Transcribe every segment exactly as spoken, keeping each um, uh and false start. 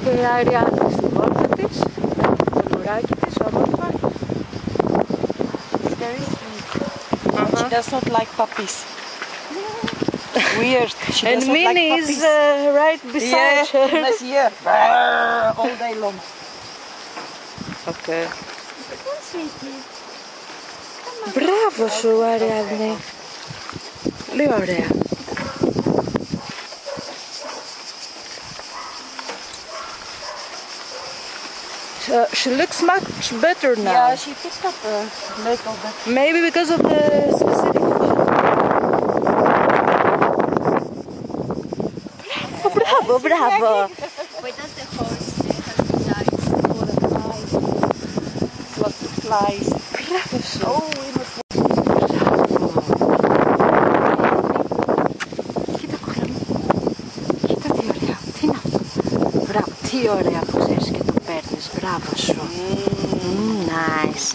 Και η Αριάννα στην πόρτα της, το λουράκι της, όμορφα. It's very sweet. Uh-huh. She does not like puppies. Weird. She And does not like Minnie puppies. is uh, right beside yeah, her. Minnie's here. Brrr, all day long. Okay. Come on, sweetie. Μπράβο σου, Αριάννη. Πολύ ωραία. So she looks much better now. Yeah, she picked up a little bit. Maybe because of the specific food. Bravo, bravo, bravo. Wait, does the horse have flies? Oh, the flies. Lots of flies. Bravo σου. Oh, we must... Κοίτα κόλλα μου. Κοίτα τι ωραία. Τι είναι αυτό. Μπράβο, τι ωραία που ξέρεις και το παίρνεις. Μπράβο σου. Mm, nice.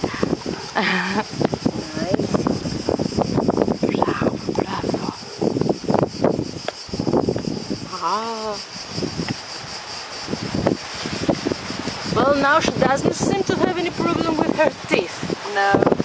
Nice. Μπράβο, μπράβο. Ah. Well, now she doesn't seem to have any problem with her teeth. No.